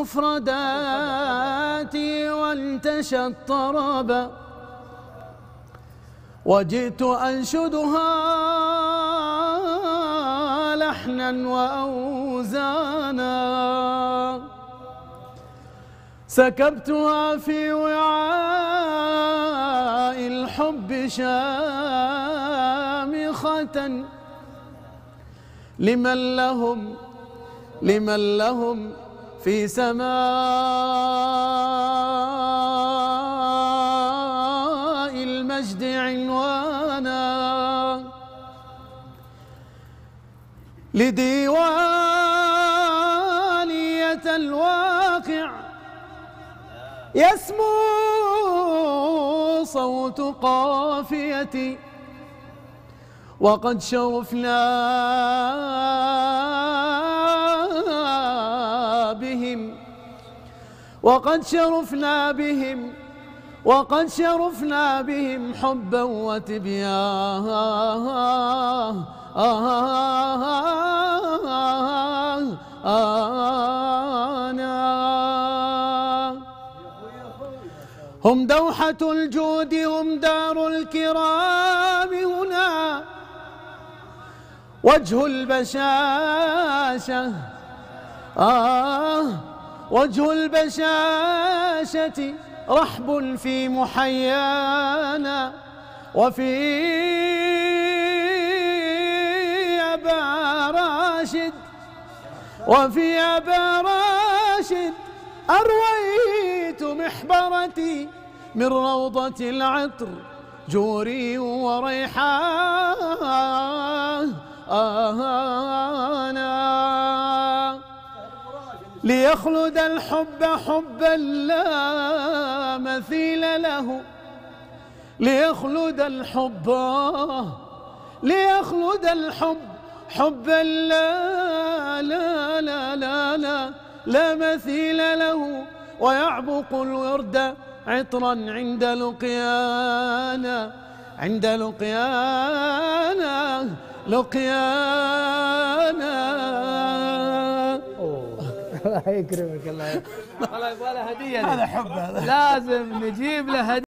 المفردات وانتشى الطرب، وجئت أنشدها لحنا وأوزانا، سكبتها في وعاء الحب شامخة لمن لهم في سماء المجد عنوانا، لديوانية الواقع يسمو صوت قافيتي، وقد شرفنا بهم حبا وتبيانا. هم دوحة الجود، هم دار الكرام، هنا وجه البشاشة، وجه البشاشة رحب في محيانا، وفي أبا راشد أرويت محبرتي من روضة العطر جوري وريحانا، ليخلد الحب حبا لا مثيل له، ليخلد الحب حبا لا مثيل له، ويعبق الورد عطرا عند لقيانا، الله يكرمك. الله يبغى له هدية، هذا حب، هذا لازم نجيب له هدية.